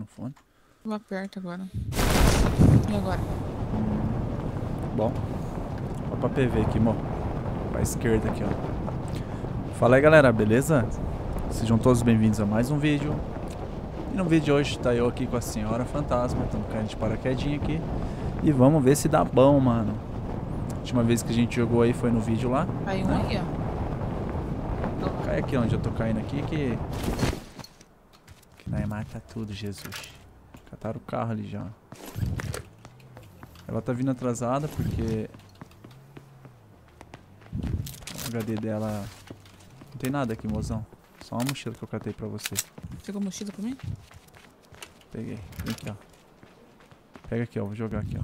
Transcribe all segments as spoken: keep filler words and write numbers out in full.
no fone. Lá perto agora. E agora? Bom. Ó pra P V aqui, mo. Pra esquerda aqui, ó. Fala aí, galera, beleza? Sejam todos bem-vindos a mais um vídeo. E no vídeo de hoje tá eu aqui com a senhora fantasma. Estamos caindo de paraquedinha aqui. E vamos ver se dá bom, mano. A última vez que a gente jogou aí foi no vídeo lá. Aí um né? aí, ó. Cai aqui onde eu tô caindo aqui que... Que nós mata tudo, Jesus. Cataram o carro ali já. Ela tá vindo atrasada porque... O H D dela... Não tem nada aqui, mozão. Só uma mochila que eu catei pra você. Pegou mochila pra mim? Peguei. Vem aqui, ó. Pega aqui, ó. Vou jogar aqui, ó.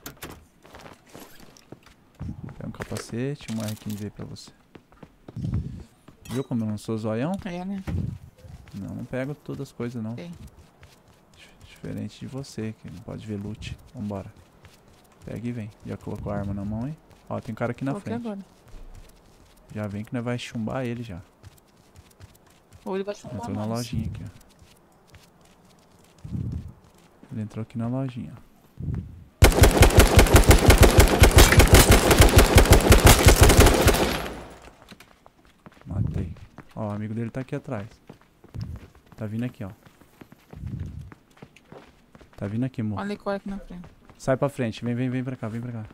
Pega um capacete, um R quinze aí pra você. Viu como eu não sou zoião? É, né? Não, não pego todas as coisas, não. Tem. Diferente de você, que não pode ver loot. Vambora. Pega e vem. Já colocou a arma na mão aí? Ó, tem um cara aqui na Coloquei frente. agora. Já vem que nós vai chumbar ele já. Ou ele vai chumbar Entrou na mais. lojinha aqui, ó. Ele entrou aqui na lojinha, ó. Matei. Ó, o amigo dele tá aqui atrás. Tá vindo aqui, ó. Tá vindo aqui, moço. Olha qual é aqui na frente. Sai pra frente. Vem, vem, vem pra cá, vem pra cá.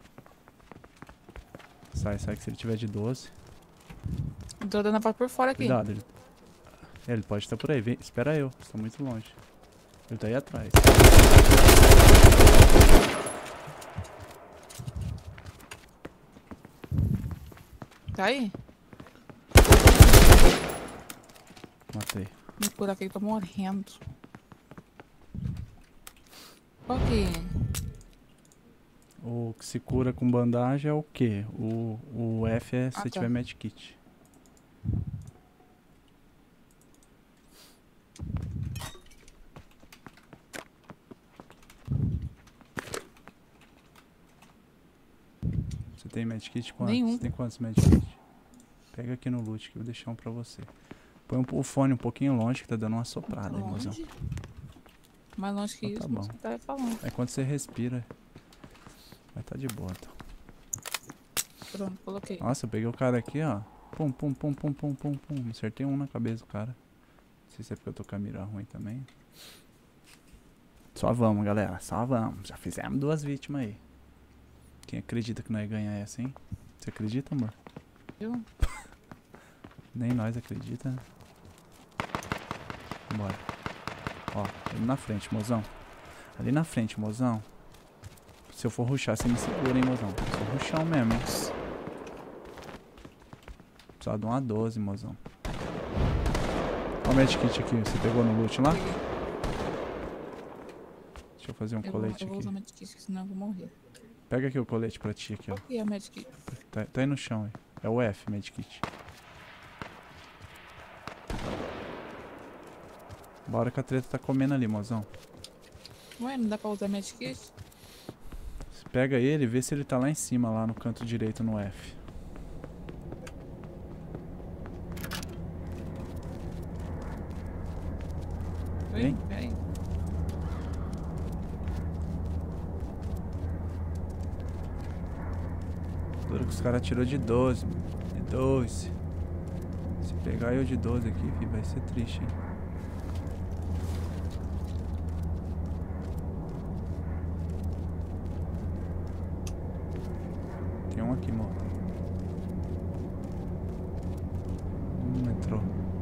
Sai, sai que se ele tiver de doze. Eu tô dando a parte por fora aqui. Cuidado, ele... Ele pode estar por aí. Vem, espera eu. Estou muito longe. Ele tá aí atrás. Tá aí? Matei. Me cura aqui, tô morrendo. Qual que é? O que se cura com bandagem é o quê? O, o F é se Ah, você tá. tiver medkit. Você tem medkit quantos? Nenhum. Você tem quantos medkit? Pega aqui no loot que eu vou deixar um pra você. Põe um, o fone um pouquinho longe que tá dando uma soprada aí, mozão. Longe? Mais longe que Então isso, tá não bom. sei o que tá falando. Aí quando você respira, vai tá de boa, então. Pronto, coloquei. Nossa, eu peguei o cara aqui, ó. Pum, pum, pum, pum, pum, pum, pum. Acertei um na cabeça do cara. Não sei se é porque eu tô com a mira ruim também. Só vamos, galera. Só vamos. Já fizemos duas vítimas aí. Quem acredita que nós ia ganhar essa, hein? Você acredita, amor? Viu? Nem nós acredita, né? Bora. Ó, ali na frente, mozão. Ali na frente, mozão. Se eu for rushar, você me segura, hein, mozão. Sou rushão mesmo, hein? Precisa de uma doze, mozão. Olha o medkit aqui. Você pegou no loot lá? Peguei. Deixa eu fazer um Eu vou, colete eu vou usar aqui. medkit, senão eu vou morrer. Pega aqui o colete pra ti aqui, ó. Qual que é a medkit? Tá, tá aí no chão, aí. É o F, medkit. Bora que a treta tá comendo ali, mozão. Ué, não dá pra usar medkit? Você pega ele e vê se ele tá lá em cima, lá no canto direito no F. Vem. Peraí. Duro que os caras tirou de doze, mano. De doze. Se pegar eu de doze aqui, filho, vai ser triste, hein? Tem um aqui, mano. Hum, entrou.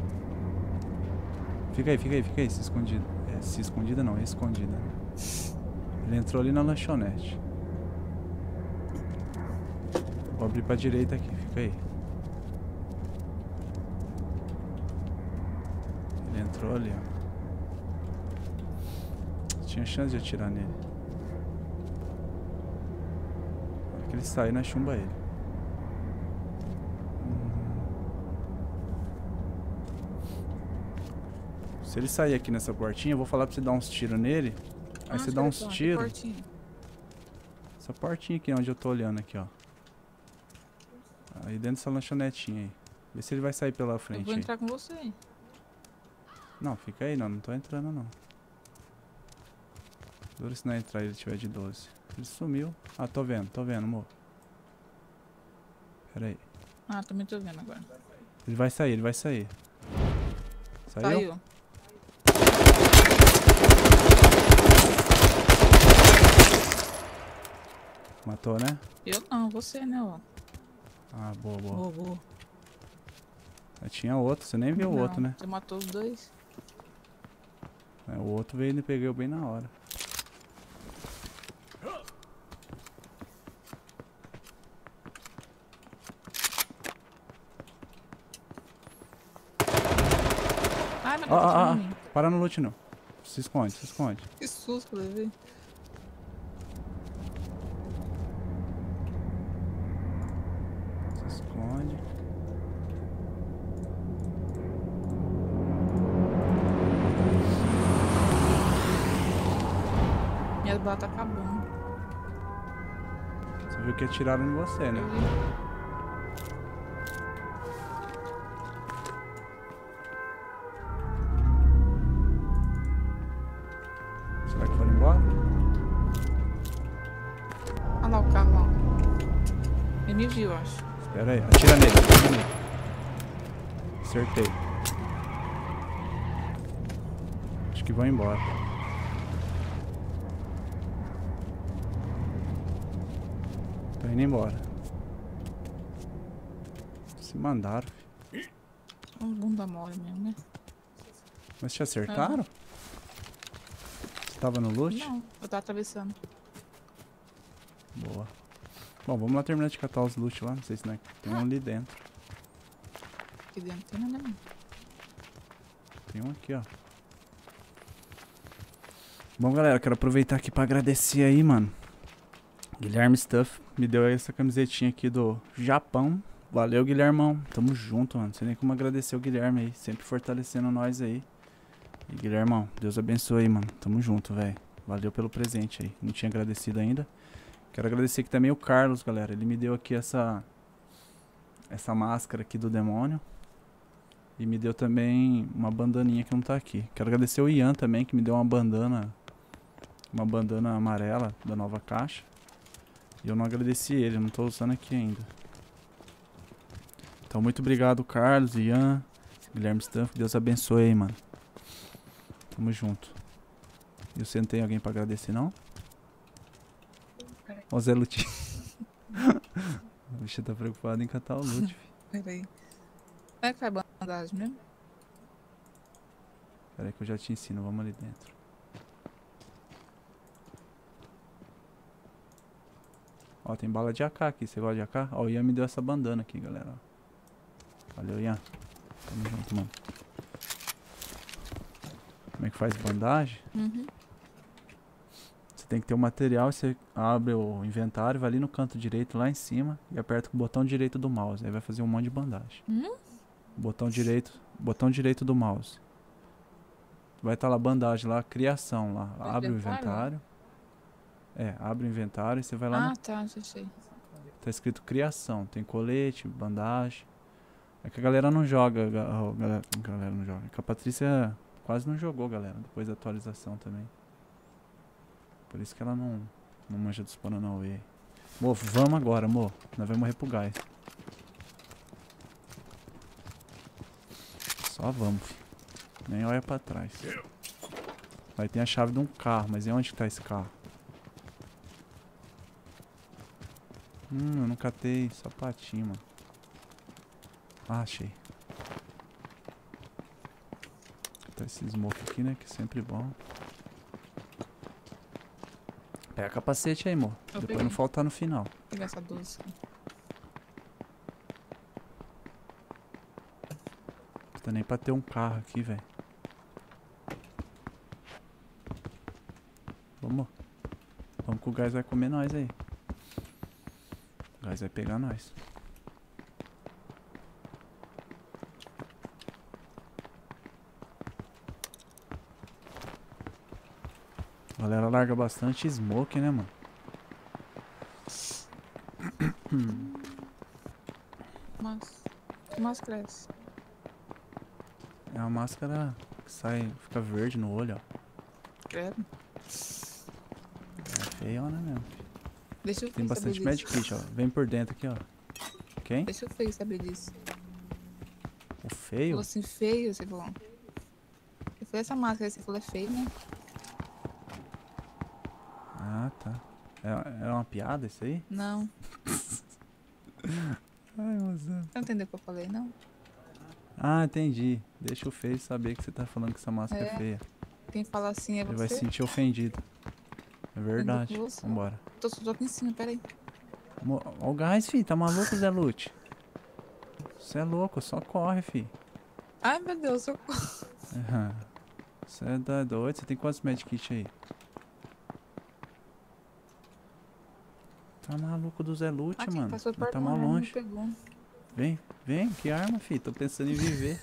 Fica aí, fica aí, fica aí, se escondido. É, se escondida não, é escondida. Ele entrou ali na lanchonete. Vou abrir pra direita aqui, fica aí. Ele entrou ali, ó. Tinha chance de atirar nele. Na hora que ele sair, nós chumba ele. Hum. Se ele sair aqui nessa portinha, eu vou falar pra você dar uns tiros nele. Aí você dá uns tiros. Essa portinha aqui, onde eu tô olhando aqui, ó. Aí dentro dessa lanchonetinha aí. Vê se ele vai sair pela frente. Eu vou aí. entrar com você. Não, fica aí, não. Não tô entrando, não. Segura se não entrar ele tiver de doze. Ele sumiu. Ah, tô vendo, tô vendo, amor. Pera aí. Ah, também tô vendo agora. Ele vai sair, ele vai sair. Saiu? Saiu. Matou, né? Eu não, você, né, ó. Ah, boa, boa. Boa, boa. Aí tinha outro, você nem viu o Não, outro, né? Você matou os dois? É, o outro veio e pegou bem na hora. Ai, meu Ó, Deus, ó, tá ó, em mim. para no loot não. Se esconde, se esconde. Que susto que eu levei. Se esconde. Minhas balas tá acabando. Você viu que atiraram em você, né? Eu vi. Será que foram embora? Olha lá o carro, ó. Ele me viu, eu acho. Espera aí, atira nele, atira nele. Acertei. Acho que vão embora. Tô indo embora. Se mandaram, filho. Um bunda mole mesmo, né? Mas te acertaram? Você tava no loot? Não, eu tava atravessando. Boa. Bom, vamos lá terminar de catar os loot lá. Não sei se não é... tem um ali dentro. Aqui dentro tem nada não. Tem um aqui, ó. Bom, galera, quero aproveitar aqui pra agradecer aí, mano. Guilherme Stuff me deu essa camisetinha aqui do Japão. Valeu, Guilhermão. Tamo junto, mano. Não sei nem como agradecer o Guilherme aí. Sempre fortalecendo nós aí. E, Guilhermão, Deus abençoe aí, mano. Tamo junto, velho. Valeu pelo presente aí. Não tinha agradecido ainda. Quero agradecer aqui também o Carlos, galera. Ele me deu aqui essa... Essa máscara aqui do demônio. E me deu também uma bandaninha que não tá aqui. Quero agradecer o Ian também, que me deu uma bandana. Uma bandana amarela da nova caixa. E eu não agradeci ele, eu não tô usando aqui ainda. Então, muito obrigado, Carlos, Ian, Guilherme Stanford. Deus abençoe aí, mano. Tamo junto. E você não tem alguém pra agradecer, não? Ó, o Zé Lutinho. O bicho tá preocupado em catar o loot, filho. Peraí. Como é que faz bandagem mesmo? Pera aí que eu já te ensino, vamos ali dentro. Ó, tem bala de A K aqui, você gosta de A K? Ó, o Ian me deu essa bandana aqui, galera. Valeu, Ian. Tamo junto, mano. Como é que faz bandagem? Uhum. Você tem que ter o material, você abre o inventário, vai ali no canto direito, lá em cima, e aperta com o botão direito do mouse. Aí vai fazer um monte de bandagem. Hum? Botão direito, botão direito do mouse. Vai estar lá bandagem lá, criação lá. O Abre o inventário? inventário. É, abre o inventário e você vai lá Ah, no... tá, já sei. Tá escrito criação. Tem colete, bandagem. É que a galera não joga. ga- ó, galera, galera não joga. É que a Patrícia quase não jogou, galera. Depois da atualização também. Por isso que ela não, não manja dos Paranauê. Mo, vamos agora, mo. Nós vamos morrer pro gás. Só vamos, filho. Nem olha pra trás. Vai ter a chave de um carro, mas e onde que tá esse carro? Hum, eu não catei sapatinho, mano. Ah, achei. Tá esse smoke aqui, né? Que é sempre bom. Pega capacete aí, amor. Eu Depois peguei. não faltar no final. Vou pegar essa doze aqui. Não tá nem pra ter um carro aqui, velho. Vamos. Vamos que o gás vai comer nós aí. O gás vai pegar nós. A galera larga bastante smoke, né, mano? Mas... Que mais cresce? É uma máscara que sai, fica verde no olho, ó. Credo. feiona mesmo. Deixa eu Tem bastante medkit, ó. Vem por dentro aqui, ó. Quem? Deixa o feio saber disso. O feio? Falou assim, feio, você falou. Eu falei, essa máscara aí, você falou, é feio, né? Ah, tá. É, é uma piada isso aí? Não. Ai, moça. Você não entendeu o que eu falei, não? Ah, entendi. Deixa o feio saber que você tá falando que essa máscara é, É. feia. Quem fala assim é Ele você. vai se sentir ofendido. É verdade. Você. Vambora. Tô, tô aqui em cima, peraí. Ó o gás, fi. Tá maluco, Zé Lute? Você é louco, só corre, fi. Ai, meu Deus, socorro. Você é doido? Você tem quantos medkits aí? Tá maluco do Zé Lute, Aqui, mano. passou Mas perto tá de uma mal arma, longe. me pegou. Vem, vem. Que arma, fi. Tô pensando em viver.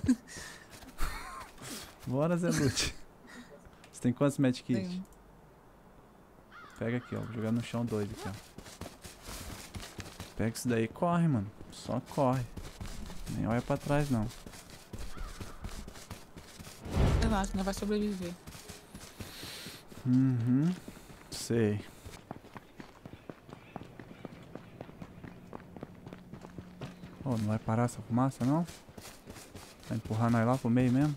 Bora, Zé Lute. Você tem quantos medkits? Tenho. Pega aqui, ó. Vou jogar no chão dois aqui, ó. Pega isso daí e corre, mano. Só corre. Nem olha pra trás, não. Relaxa, não vai sobreviver. Uhum. Sei. Oh, não vai parar essa fumaça, não? Vai empurrar nós lá pro meio mesmo?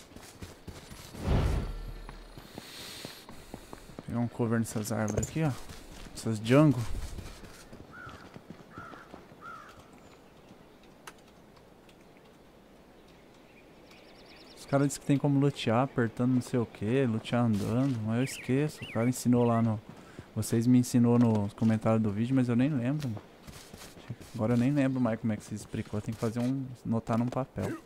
Pegar um cover nessas árvores aqui, ó. Essas jungle. Os caras dizem que tem como lutear apertando não sei o que, lutear andando, mas eu esqueço. O cara ensinou lá no... Vocês me ensinou nos comentários do vídeo, mas eu nem lembro, mano. Agora eu nem lembro mais como é que você explicou. Tem que fazer um... Notar num papel.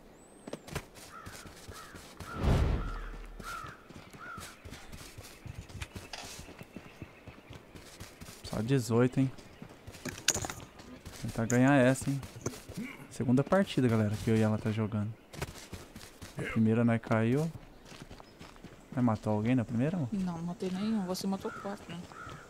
Só dezoito, hein. Tentar ganhar essa, hein. Segunda partida, galera, que eu e ela tá jogando. A primeira nós caiu. Vai matar alguém na primeira? Amor? Não, não matei nenhum. Você matou quatro, né?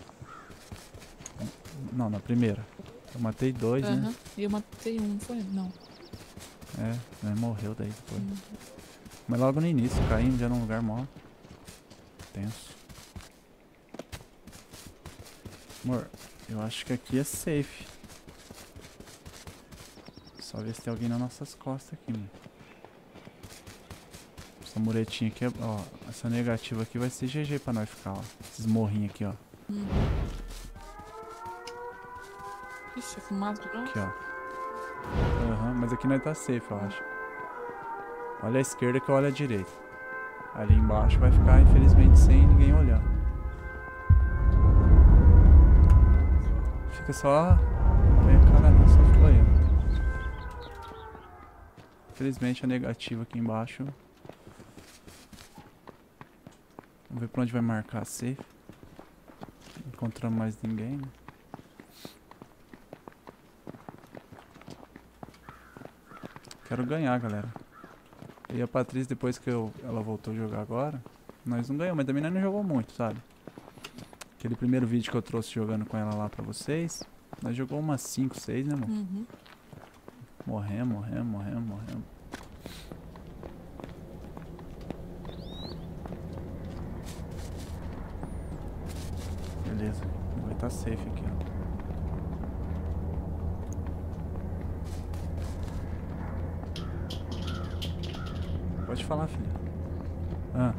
Não, na primeira. Eu matei dois, Aham. né? E eu matei um, foi? Não. É, nós morreu daí depois. Uhum. Mas logo no início, caímos já num lugar mó tenso. Amor, eu acho que aqui é safe. Só ver se tem alguém nas nossas costas aqui, mano. Essa muretinha aqui, ó. Essa negativa aqui vai ser G G pra nós ficar, ó. Esses morrinhos aqui, ó. Uhum. Ixi, a fumaça de novo? Aqui, ó. Aham, uhum, mas aqui nós tá safe, eu acho. Olha a esquerda que olha a direita. Ali embaixo vai ficar, infelizmente, sem ninguém olhar. Fica só... Põe a cara ali, só fica olhando. Infelizmente a negativa aqui embaixo. Vamos ver pra onde vai marcar a safe. Não encontramos mais ninguém, né? Quero ganhar, galera. E a Patrícia, depois que eu, ela voltou a jogar agora, nós não ganhamos, mas também nós não jogou muito, sabe? Aquele primeiro vídeo que eu trouxe jogando com ela lá pra vocês, nós jogou umas cinco, seis, né, amor? Uhum. Morremos, morremos, morremos, morremos. Beleza, vai estar safe aqui, ó. Pode falar, filha. Ah.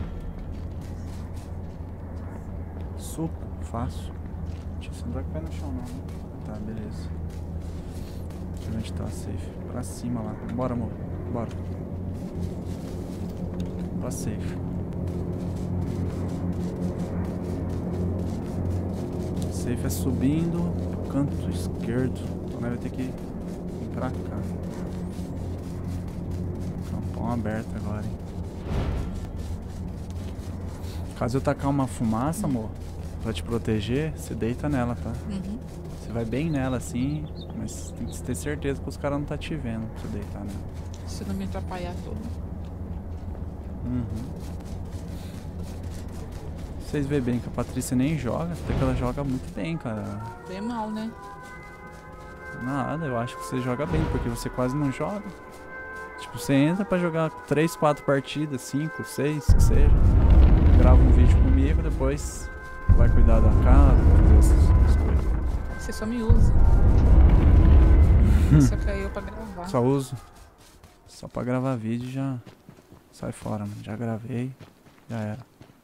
Suco, faço. Deixa eu sentar com o pé no chão, não. Né? Tá, beleza. Deixa eu ver onde tá safe. Pra cima lá. Bora, amor. Bora. Tá safe. Safe é subindo. Canto esquerdo. Então nós vai ter que ir pra cá. Campão aberto agora, hein. Caso eu tacar uma fumaça, amor, pra te proteger, você deita nela, tá? Uhum. Você vai bem nela assim, mas tem que ter certeza que os caras não tá te vendo pra você deitar nela. Se não me atrapalhar todo. Uhum. Vocês veem bem que a Patrícia nem joga, até que ela joga muito bem, cara. Bem mal, né? Nada, eu acho que você joga bem, porque você quase não joga. Tipo, você entra pra jogar três, quatro partidas, cinco, seis, que seja. Grava um vídeo comigo, depois Vai cuidar da casa, fazer essas, essas coisas. Você só me usa. Só que aí eu pra gravar. Só uso. Só pra gravar vídeo já sai fora, mano. Já gravei, já era.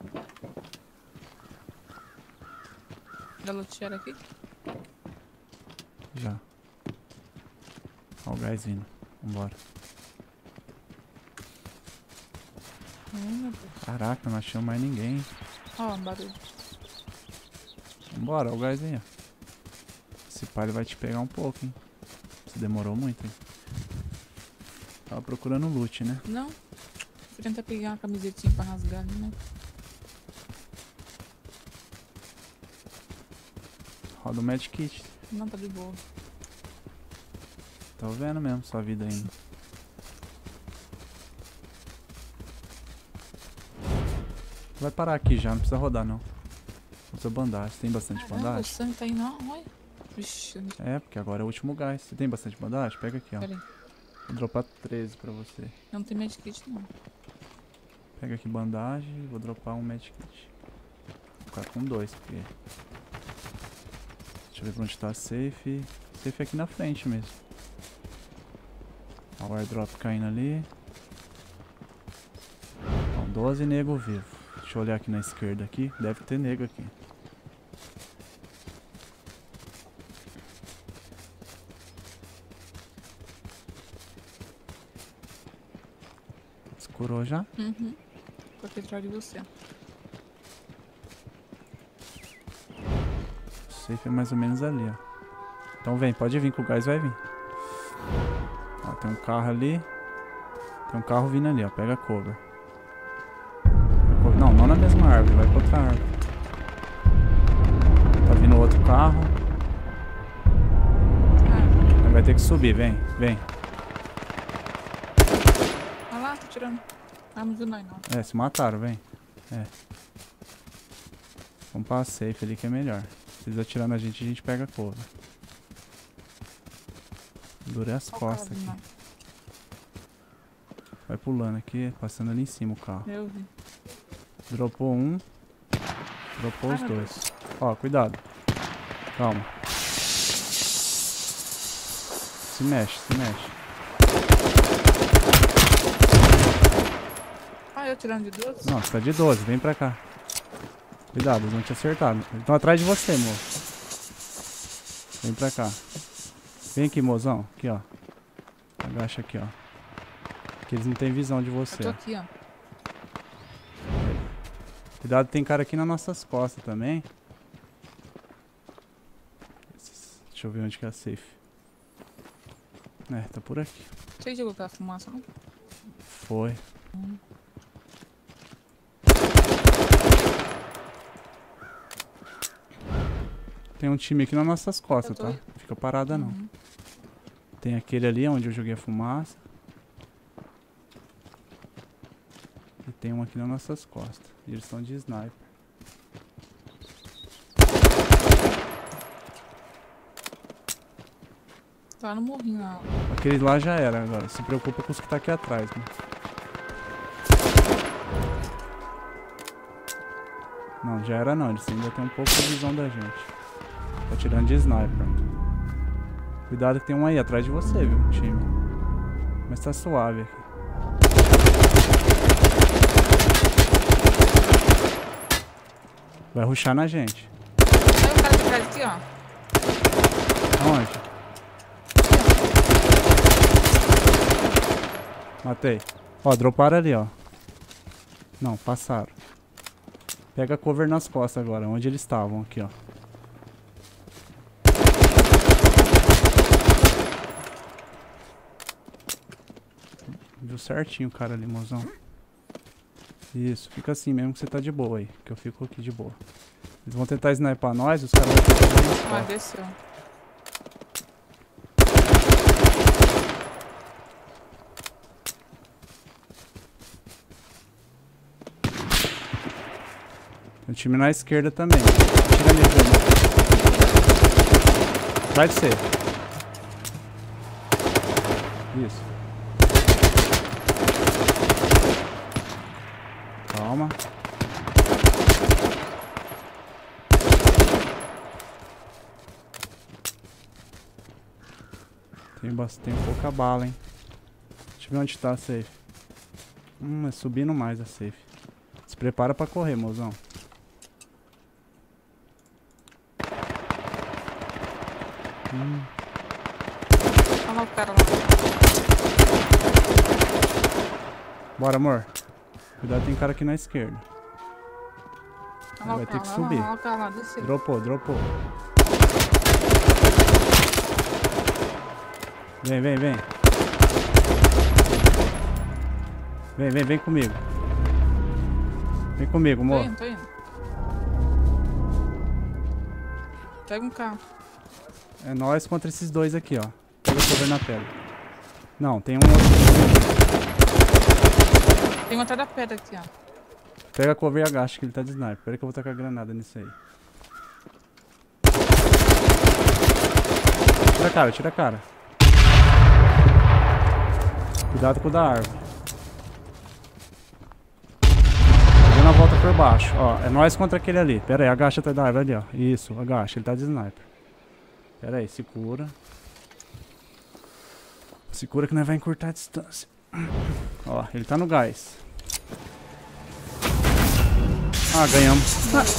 Já lotearam aqui? Já. Ó o gás vindo. Vambora. Ai, meu Deus. Caraca, não achamos mais ninguém. Ó, barulho. Vambora, ó o gás aí, ó. Esse pai vai te pegar um pouco, hein. Você demorou muito, hein. Tava procurando loot, né? Não. Vou tentar pegar uma camisetinha pra rasgar ali, né? Roda o medkit. Não, tá de boa. Tô vendo mesmo sua vida ainda. Vai parar aqui já, não precisa rodar não. Usa bandagem. Você tem bastante Caramba, o bandagem? sangue tá indo, ó, olha. Vixe, É, porque agora é o último gás. Você tem bastante bandagem? Pega aqui, ó. peraí. Vou dropar treze pra você. Não tem medkit, não. Pega aqui bandagem e vou dropar um medkit. Vou ficar com dois, porque... Deixa eu ver pra onde tá a safe. Safe é aqui na frente mesmo. Ó, o airdrop caindo ali. Ó, doze nego vivo. Deixa eu olhar aqui na esquerda aqui. Deve ter nego aqui. Escurou já? Uhum. Tô aqui atrás de você. O safe é mais ou menos ali, ó. Então vem, pode vir que o gás vai vir. Ó, tem um carro ali. Tem um carro vindo ali, ó. Pega cover. Não, não na mesma árvore, vai pra outra árvore. Tá vindo outro carro. Ah, Vai ter que subir, vem, vem. olha lá, tô tirando. Ah, não viu nós não. É, se mataram, vem. É. Vamos pra safe ali que é melhor. Se eles atirando a gente, a gente pega cover. Durei as Olha o costas cara vindo aqui. lá. Vai pulando aqui, passando ali em cima o carro. Eu vi. Dropou um. Dropou Ai, os meu dois. Ó, cuidado. Calma. Se mexe, se mexe. Ah, eu tirando de doze? Não, você tá de doze, vem pra cá. Cuidado, eles vão te acertar. Eles estão atrás de você, moço. Vem pra cá. Vem aqui, mozão. Aqui, ó. Agacha aqui, ó. Que eles não têm visão de Eu você. tô aqui, ó. Cuidado, tem cara aqui nas nossas costas também. Deixa eu ver onde que é a safe. É, tá por aqui. Você jogou aquela fumaça, não? Foi. Hum. Tem um time aqui nas nossas costas, Eu tô tá? aí. Não fica parada, não. Uhum. Tem aquele ali onde eu joguei a fumaça. E tem um aqui nas nossas costas. E eles estão de sniper. Tá lá no morrinho lá. Aquele lá já era agora. Se preocupa com os que tá aqui atrás, né? Não, já era não. Eles ainda tem um pouco de visão da gente. Tá tirando de sniper. Cuidado que tem um aí atrás de você, viu, time. Mas tá suave aqui. Vai rushar na gente. Olha o cara de trás aqui, ó. Aonde? Matei. Ó, droparam ali, ó. Não, passaram. Pega cover nas costas agora, onde eles estavam, aqui, ó. Viu certinho o cara ali, mozão. Isso, fica assim mesmo que você tá de boa aí, que eu fico aqui de boa. Eles vão tentar sniper nós, os caras vão tentar nas Ah, costas. desceu. Tem um time na esquerda também. Tira ali, Bruno. Vai de ser. Isso. Calma. Tem, bastante, tem pouca bala, hein. Deixa eu ver onde tá a safe. Hum, é subindo mais a safe. Se prepara pra correr, mozão. Hum. Olha lá o cara lá. Bora, amor. Cuidado, tem cara aqui na esquerda. Olha lá Vai o ter cara que lá, subir. olha lá o cara lá, desceu. Dropou, dropou. Vem, vem, vem. Vem, vem, vem comigo. Vem comigo, Tô amor. indo, tô indo. Pega um carro. É nós contra esses dois aqui, ó. Pega o cover na pedra. Não, tem um outro. Tem um atrás da pedra aqui, ó. Pega a cover e agacha que ele tá de sniper. Espera que eu vou tacar a granada nisso aí. Tira a cara, tira a cara. Cuidado com o da árvore. Dando a volta por baixo. Ó, é nós contra aquele ali. Pera aí, agacha atrás da árvore ali, ó. Isso, agacha. Ele tá de sniper. Pera aí, segura. Segura que nós vai encurtar a distância. Ó, ele tá no gás. Ah, ganhamos. Ah.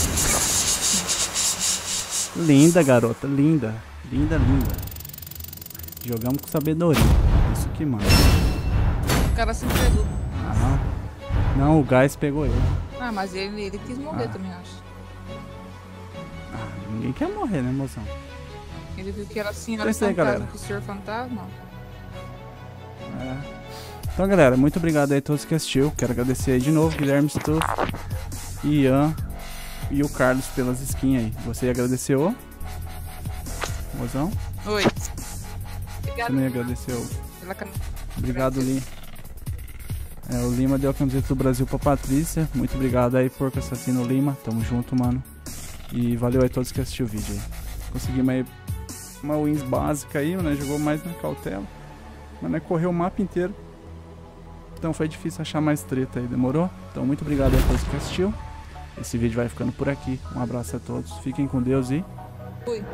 Linda, garota. Linda. Linda, linda. Jogamos com sabedoria. Isso que manda. O cara se entregou. Ah. Não, o gás pegou ele. Ah, mas ele, ele quis morrer Ah. também, acho. Ah, ninguém quer morrer, né, moção? Ele viu que era assim, É era isso aí, fantasma, galera. que o senhor fantasma. É. Então, galera, muito obrigado aí a todos que assistiu. Quero agradecer aí de novo, Guilherme Stuff, Ian e o Carlos pelas skins aí. Você agradeceu? Mozão? Oi. Você Obrigado não agradeceu? pela can... Obrigado, Lima. É, o Lima deu a camiseta do Brasil pra Patrícia. Muito obrigado aí, Porco Assassino Lima. Tamo junto, mano. E valeu aí a todos que assistiram o vídeo aí. Conseguimos aí uma wins básica aí, né? Jogou mais na cautela. Mas né, correu o mapa inteiro. Então foi difícil achar mais treta aí, demorou? Então muito obrigado aí a todos que assistiu. Esse vídeo vai ficando por aqui. Um abraço a todos. Fiquem com Deus e... Fui.